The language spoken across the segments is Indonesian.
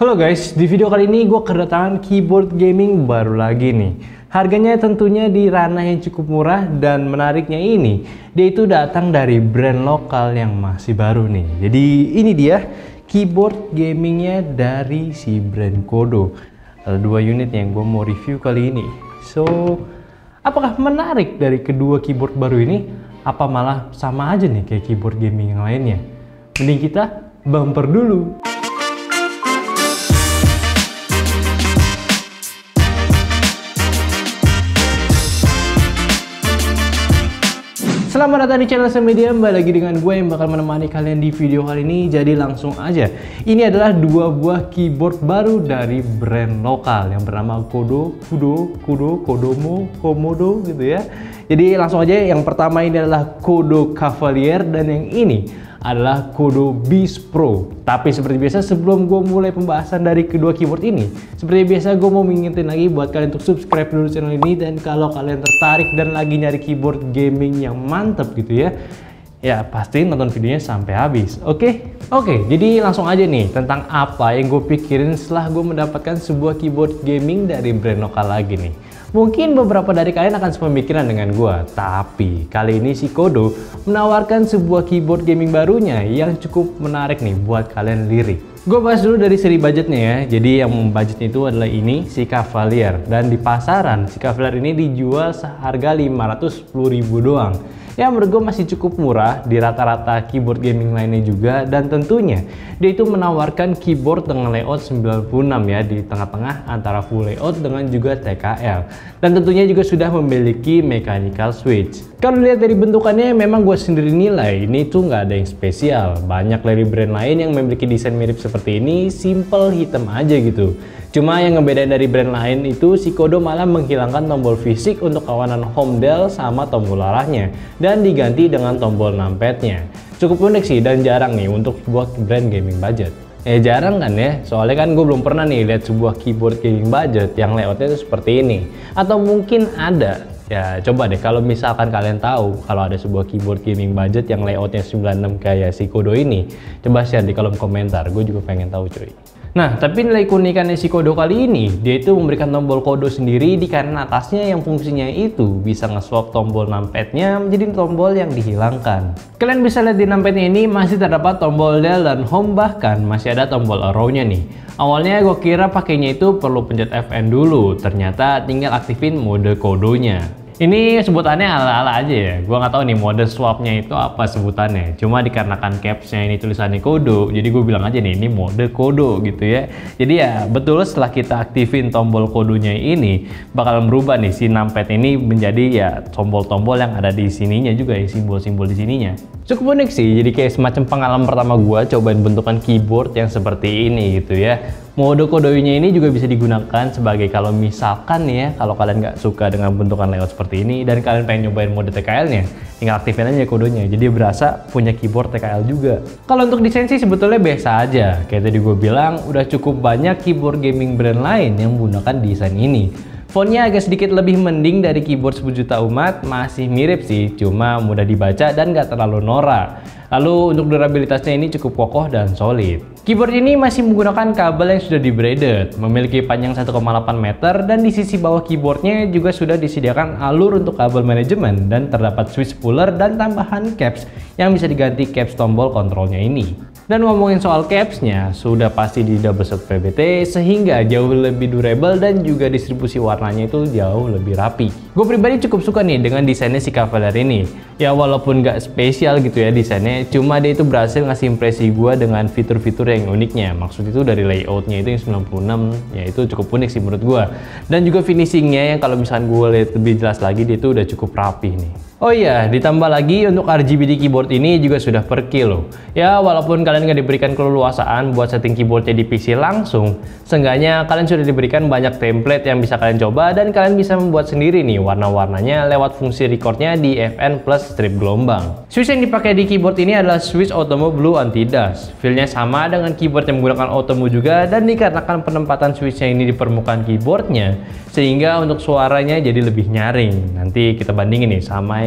Halo guys, di video kali ini gue kedatangan keyboard gaming baru lagi nih. Harganya tentunya di ranah yang cukup murah dan menariknya ini, dia itu datang dari brand lokal yang masih baru nih. Jadi ini dia keyboard gamingnya dari si brand Kodo. Ada dua unit yang gue mau review kali ini. So, apakah menarik dari kedua keyboard baru ini? Apa malah sama aja nih kayak keyboard gaming yang lainnya? Mending kita bumper dulu. Selamat datang di channel Semedia, kembali lagi dengan gue yang bakal menemani kalian di video kali ini. Jadi langsung aja, ini adalah dua buah keyboard baru dari brand lokal yang bernama Komodo gitu ya. Jadi langsung aja, yang pertama ini adalah Kodo Cavalier dan yang ini adalah Kodo Beast Pro. Tapi seperti biasa, sebelum gue mulai pembahasan dari kedua keyboard ini, seperti biasa gue mau mengingetin lagi buat kalian untuk subscribe dulu channel ini. Dan kalau kalian tertarik dan lagi nyari keyboard gaming yang mantep gitu ya pastiin nonton videonya sampai habis. Oke, jadi langsung aja nih tentang apa yang gue pikirin setelah gue mendapatkan sebuah keyboard gaming dari brand lokal lagi nih. Mungkin beberapa dari kalian akan sepemikiran dengan gue, tapi kali ini si Kodo menawarkan sebuah keyboard gaming barunya yang cukup menarik nih buat kalian lirik. Gue bahas dulu dari seri budgetnya ya. Jadi yang budgetnya itu adalah ini, si Cavalier. Dan di pasaran, si Cavalier ini dijual seharga 510.000 doang. Ya menurut gue masih cukup murah di rata-rata keyboard gaming lainnya juga. Dan tentunya dia itu menawarkan keyboard dengan layout 96 ya, di tengah-tengah antara full layout dengan juga TKL. Dan tentunya juga sudah memiliki mechanical switch. Kalau lihat dari bentukannya, memang gue sendiri nilai ini tuh nggak ada yang spesial. Banyak dari brand lain yang memiliki desain mirip seperti ini, simple hitam aja gitu. Cuma yang ngebedain dari brand lain itu, si Kodo malah menghilangkan tombol fisik untuk kawanan home dial sama tombol arahnya dan diganti dengan tombol numpadnya. Cukup unik sih dan jarang nih untuk buat brand gaming budget. Jarang kan ya, soalnya kan gue belum pernah nih lihat sebuah keyboard gaming budget yang layoutnya itu seperti ini. Atau mungkin ada. Ya coba deh kalau misalkan kalian tahu kalau ada sebuah keyboard gaming budget yang layoutnya 96 kayak si Kodo ini, coba share di kolom komentar, gue juga pengen tahu cuy. Nah, tapi nilai keunikannya si Kodo kali ini, dia itu memberikan tombol Kodo sendiri di kanan atasnya yang fungsinya itu bisa nge-swap tombol numpadnya menjadi tombol yang dihilangkan. Kalian bisa lihat di numpadnya ini masih terdapat tombol dial dan home, bahkan masih ada tombol arrow-nya nih. Awalnya gue kira pakainya itu perlu pencet FN dulu, ternyata tinggal aktifin mode Kodonya. Ini sebutannya ala-ala aja ya, gua nggak tahu nih mode swapnya itu apa sebutannya. Cuma dikarenakan capsnya ini tulisannya Kodo, jadi gue bilang aja nih ini mode Kodo gitu ya. Jadi ya betul, setelah kita aktifin tombol Kodonya ini bakal merubah nih si numpad ini menjadi ya tombol-tombol yang ada di sininya juga ya, simbol-simbol di sininya. Cukup unik sih, jadi kayak semacam pengalaman pertama gua cobain bentukan keyboard yang seperti ini gitu ya. Mode Kodonya ini juga bisa digunakan sebagai kalau misalkan ya, kalau kalian nggak suka dengan bentukan layout seperti ini dan kalian pengen nyobain mode TKL-nya, tinggal aktifin aja Kodonya, jadi berasa punya keyboard TKL juga. Kalau untuk desain sih sebetulnya biasa aja, kayak tadi gue bilang udah cukup banyak keyboard gaming brand lain yang menggunakan desain ini. Fontnya agak sedikit lebih mending dari keyboard 10 juta umat, masih mirip sih, cuma mudah dibaca dan nggak terlalu norak. Lalu untuk durabilitasnya ini cukup kokoh dan solid. Keyboard ini masih menggunakan kabel yang sudah di-braided, memiliki panjang 1,8 meter dan di sisi bawah keyboardnya juga sudah disediakan alur untuk kabel manajemen dan terdapat switch puller dan tambahan caps yang bisa diganti caps tombol kontrolnya ini. Dan ngomongin soal capsnya, sudah pasti di double shot PBT sehingga jauh lebih durable dan juga distribusi warnanya itu jauh lebih rapi. Gue pribadi cukup suka nih dengan desainnya si Cavalier ini. Ya walaupun gak spesial gitu ya desainnya, cuma dia itu berhasil ngasih impresi gue dengan fitur-fitur yang uniknya. Maksud itu dari layoutnya itu yang 96, ya itu cukup unik sih menurut gue. Dan juga finishingnya yang kalau misalkan gue lihat lebih jelas lagi, dia itu udah cukup rapi nih. Oh iya, ditambah lagi untuk RGB di keyboard ini juga sudah per kilo. Ya, walaupun kalian nggak diberikan keleluasaan buat setting keyboardnya di PC langsung, seenggaknya kalian sudah diberikan banyak template yang bisa kalian coba dan kalian bisa membuat sendiri nih warna-warnanya lewat fungsi recordnya di FN plus strip gelombang. Switch yang dipakai di keyboard ini adalah switch Automo Blue Anti-Dust. Feel-nya sama dengan keyboard yang menggunakan Automo juga, dan dikarenakan penempatan switchnya ini di permukaan keyboardnya, sehingga untuk suaranya jadi lebih nyaring. Nanti kita bandingin nih sama yang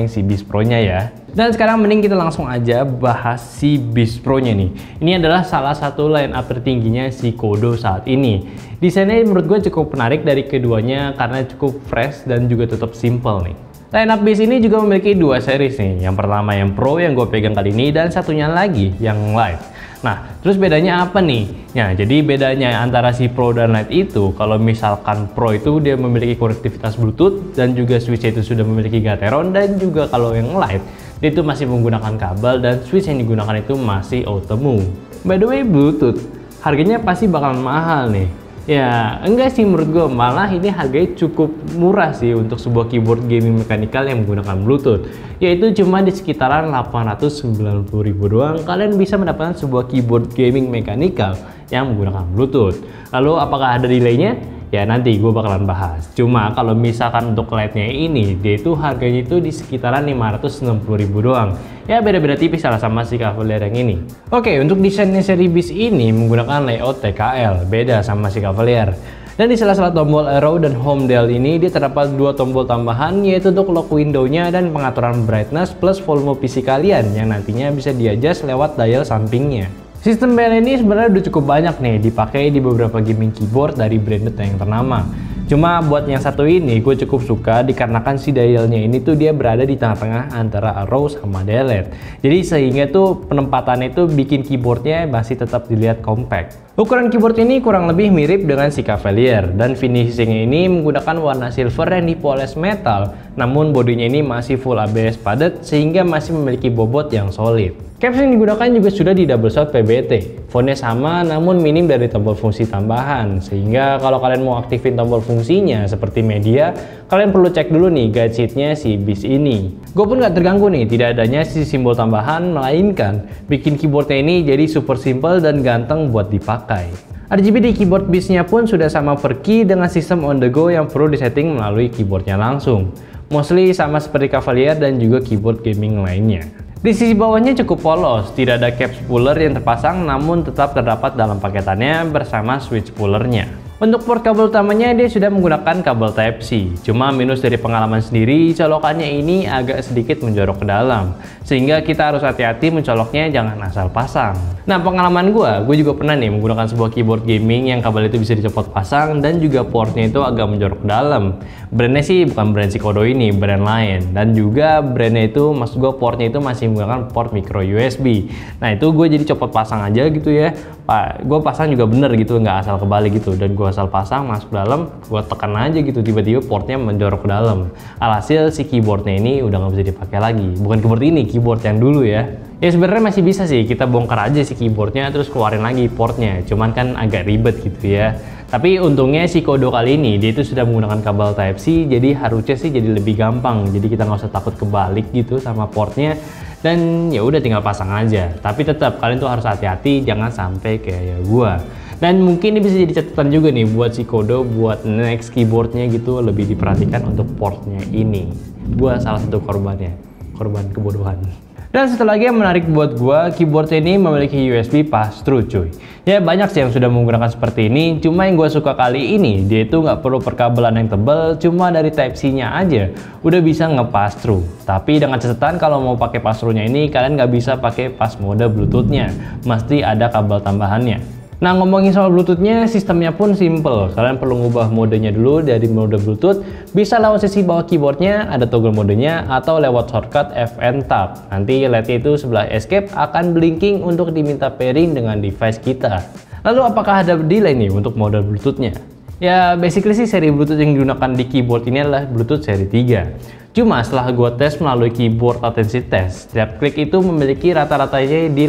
yang si Beast Pro-nya ya. Dan sekarang mending kita langsung aja bahas si Beast Pro-nya nih. Ini adalah salah satu line up tertingginya si Kodo saat ini. Desainnya menurut gue cukup menarik dari keduanya karena cukup fresh dan juga tetap simple nih. Line up Beast ini juga memiliki dua series nih. Yang pertama yang Pro yang gue pegang kali ini, dan satunya lagi yang Lite. Nah, terus bedanya apa nih? Nah, jadi bedanya antara si Pro dan Lite itu, kalau misalkan Pro itu dia memiliki konektivitas Bluetooth dan juga switch-nya itu sudah memiliki Gateron, dan juga kalau yang Lite dia itu masih menggunakan kabel dan switch yang digunakan itu masih auto move. By the way, Bluetooth harganya pasti bakalan mahal nih. Ya, enggak sih menurut gue, malah ini harganya cukup murah sih untuk sebuah keyboard gaming mechanical yang menggunakan Bluetooth. Yaitu cuma di sekitaran 890.000 doang, kalian bisa mendapatkan sebuah keyboard gaming mechanical yang menggunakan Bluetooth. Lalu apakah ada delaynya? Ya nanti gue bakalan bahas. Cuma kalau misalkan untuk Lite-nya ini, dia itu harganya itu di sekitaran 560.000 doang. Ya beda-beda tipis salah sama si Cavalier yang ini. Oke, untuk desainnya seri Beast ini menggunakan layout TKL, beda sama si Cavalier. Dan di sela-sela tombol arrow dan home dial ini dia terdapat dua tombol tambahan, yaitu untuk lock window-nya dan pengaturan brightness plus volume PC kalian yang nantinya bisa di-adjust lewat dial sampingnya. Sistem bel ini sebenarnya udah cukup banyak nih dipakai di beberapa gaming keyboard dari branded yang ternama. Cuma buat yang satu ini gue cukup suka dikarenakan si dialnya ini tuh dia berada di tengah-tengah antara arrow sama delete. Jadi sehingga tuh penempatannya itu bikin keyboardnya masih tetap dilihat compact. Ukuran keyboard ini kurang lebih mirip dengan si Cavalier, dan finishingnya ini menggunakan warna silver yang dipoles metal, namun bodinya ini masih full ABS padat sehingga masih memiliki bobot yang solid. Caps yang digunakan juga sudah di double shot PBT. Fontnya sama namun minim dari tombol fungsi tambahan, sehingga kalau kalian mau aktifin tombol fungsinya seperti media, kalian perlu cek dulu nih guide sheetnya si Beast ini. Gue pun gak terganggu nih tidak adanya si simbol tambahan, melainkan bikin keyboardnya ini jadi super simple dan ganteng buat dipakai. RGB di keyboard Beast-nya pun sudah sama per key dengan sistem on the go yang perlu disetting melalui keyboardnya langsung. Mostly sama seperti Cavalier dan juga keyboard gaming lainnya. Di sisi bawahnya cukup polos, tidak ada cap spooler yang terpasang namun tetap terdapat dalam paketannya bersama switch spoolernya. Untuk port kabel utamanya dia sudah menggunakan kabel Type-C. Cuma minus dari pengalaman sendiri, colokannya ini agak sedikit menjorok ke dalam. Sehingga kita harus hati-hati mencoloknya, jangan asal pasang. Nah pengalaman gue juga pernah nih menggunakan sebuah keyboard gaming yang kabel itu bisa dicopot pasang dan juga portnya itu agak menjorok ke dalam. Brandnya sih bukan brand si Kodo ini, brand lain. Dan juga brandnya itu, maksud gue portnya itu masih menggunakan port micro USB. Nah itu gue jadi copot pasang aja gitu ya. Pak, gue pasang juga bener gitu, nggak asal kebalik gitu. Dan gue asal pasang masuk dalam, gue tekan aja gitu, tiba-tiba portnya menjorok ke dalam. Alhasil si keyboardnya ini udah nggak bisa dipakai lagi. Bukan keyboard ini, keyboard yang dulu ya. Ya sebenarnya masih bisa sih kita bongkar aja si keyboardnya terus keluarin lagi portnya. Cuman kan agak ribet gitu ya. Tapi untungnya si Kodo kali ini dia itu sudah menggunakan kabel Type-C, jadi harusnya sih jadi lebih gampang. Jadi kita nggak usah takut kebalik gitu sama portnya. Dan ya udah tinggal pasang aja. Tapi tetap kalian tuh harus hati-hati, jangan sampai kayak gua. Dan mungkin ini bisa jadi catatan juga nih buat si Kodo, buat next keyboardnya gitu lebih diperhatikan untuk portnya ini. Gua salah satu korbannya, korban kebodohan. Dan satu lagi yang menarik buat gua, keyboard ini memiliki USB pass-through cuy. Ya banyak sih yang sudah menggunakan seperti ini, cuma yang gua suka kali ini, dia itu nggak perlu perkabelan yang tebal, cuma dari Type-C-nya aja udah bisa nge-pass-through. Tapi dengan catatan kalau mau pakai pass-through-nya ini, kalian nggak bisa pakai pas mode Bluetooth-nya, mesti ada kabel tambahannya. Nah ngomongin soal Bluetooth-nya, sistemnya pun simple. Kalian perlu ngubah modenya dulu dari mode Bluetooth. Bisa lewat sisi bawah keyboardnya, ada toggle modenya, atau lewat shortcut FN Tab. Nanti LED itu sebelah escape akan blinking untuk diminta pairing dengan device kita. Lalu apakah ada delay nih untuk mode Bluetooth-nya? Ya basically sih seri Bluetooth yang digunakan di keyboard ini adalah Bluetooth seri 3. Cuma setelah gue tes melalui keyboard latency test, setiap klik itu memiliki rata-ratanya di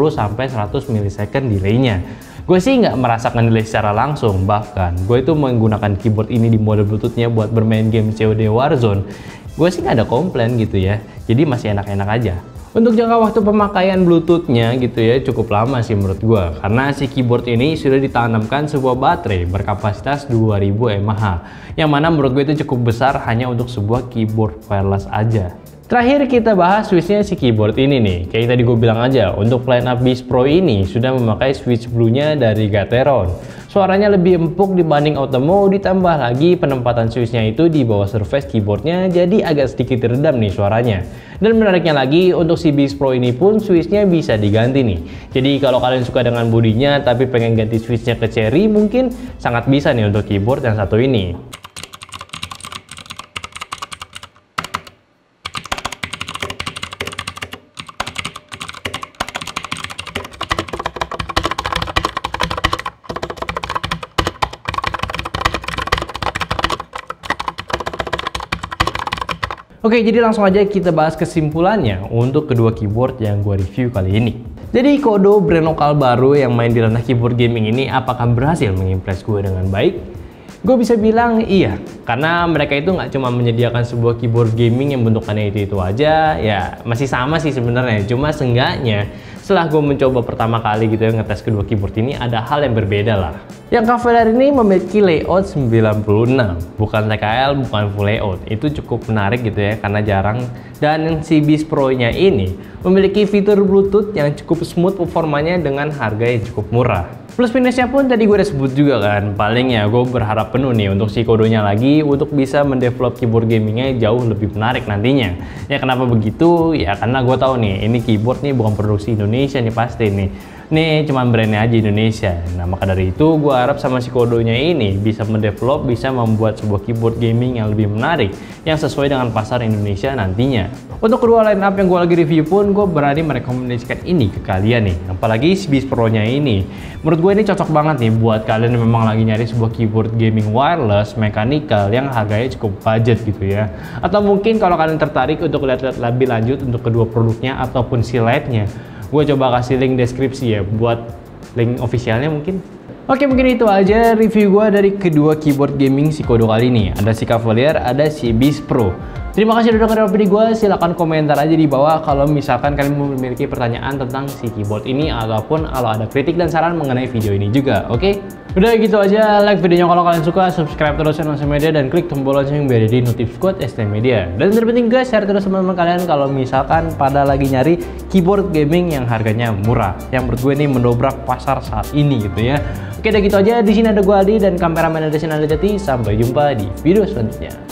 80-100 millisecond delay-nya. Gue sih nggak merasakan delay secara langsung, bahkan gue itu menggunakan keyboard ini di mode Bluetooth-nya buat bermain game COD Warzone. Gue sih nggak ada komplain gitu ya, jadi masih enak-enak aja. Untuk jangka waktu pemakaian Bluetooth-nya gitu ya cukup lama sih menurut gue, karena si keyboard ini sudah ditanamkan sebuah baterai berkapasitas 2000 mAh, yang mana menurut gue itu cukup besar hanya untuk sebuah keyboard wireless aja. Terakhir kita bahas switchnya si keyboard ini nih. Kayak tadi gue bilang aja, untuk lineup Beast Pro ini sudah memakai switch blue-nya dari Gateron. Suaranya lebih empuk dibanding Automo, ditambah lagi penempatan switchnya itu di bawah surface keyboardnya, jadi agak sedikit redam nih suaranya. Dan menariknya lagi, untuk si Beast Pro ini pun switchnya bisa diganti nih. Jadi kalau kalian suka dengan bodinya tapi pengen ganti switchnya ke Cherry, mungkin sangat bisa nih untuk keyboard yang satu ini. Oke, jadi langsung aja kita bahas kesimpulannya untuk kedua keyboard yang gue review kali ini. Jadi Kodo, brand lokal baru yang main di ranah keyboard gaming ini, apakah berhasil mengimpress gue dengan baik? Gue bisa bilang iya, karena mereka itu nggak cuma menyediakan sebuah keyboard gaming yang bentukannya itu aja, ya masih sama sih sebenarnya. Cuma seenggaknya setelah gue mencoba pertama kali gitu ya ngetes kedua keyboard ini, ada hal yang berbeda lah. Yang Cavalier ini memiliki layout 96, bukan TKL, bukan full layout. Itu cukup menarik gitu ya, karena jarang. Dan si Beast Pro-nya ini memiliki fitur Bluetooth yang cukup smooth performanya dengan harga yang cukup murah. Plus minusnya pun tadi gue udah sebut juga kan, paling ya gue berharap penuh nih untuk si Kodonya lagi untuk bisa mendevelop keyboard gamingnya jauh lebih menarik nantinya. Ya kenapa begitu? Ya karena gue tahu nih, ini keyboard nih bukan produksi Indonesia nih pasti nih. Nih cuman brandnya aja Indonesia. Nah maka dari itu gue harap sama si Kodonya ini bisa mendevelop, bisa membuat sebuah keyboard gaming yang lebih menarik, yang sesuai dengan pasar Indonesia nantinya. Untuk kedua line up yang gue lagi review pun, gue berani merekomendasikan ini ke kalian nih. Apalagi si Beast Pro-nya ini. Menurut gue ini cocok banget nih buat kalian yang memang lagi nyari sebuah keyboard gaming wireless, mechanical, yang harganya cukup budget gitu ya. Atau mungkin kalau kalian tertarik untuk lihat-lihat lebih lanjut untuk kedua produknya ataupun si LED-nya, gue coba kasih link deskripsi ya buat link officialnya mungkin. Oke, mungkin itu aja review gue dari kedua keyboard gaming si Kodo kali ini. Ada si Cavalier, ada si Beast Pro. Terima kasih udah dengerin video gue. Silahkan komentar aja di bawah kalau misalkan kalian memiliki pertanyaan tentang si keyboard ini, ataupun kalau ada kritik dan saran mengenai video ini juga. Oke? Udah gitu aja, like videonya kalau kalian suka, subscribe terus channel ST Media, dan klik tombol lonceng biar jadi notif squad ST Media. Dan terpenting guys, share terus teman-teman kalian kalau misalkan pada lagi nyari keyboard gaming yang harganya murah, yang menurut gue ini mendobrak pasar saat ini gitu ya. Oke, udah gitu aja. Di sini ada gue Aldi dan kameramen ada Sinanda Jati. Sampai jumpa di video selanjutnya.